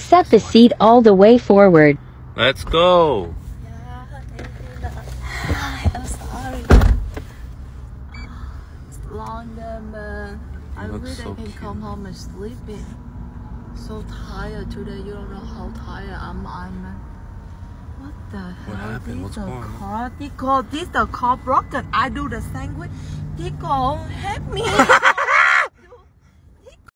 set the seat all the way forward. Let's go. I'm sorry. It's longer, man. I wish I can come home and sleep it. So tired today. You don't know how tired I'm. What the hell? What happened? What's going on? This the car broken. I do the sandwich. Tico, help me.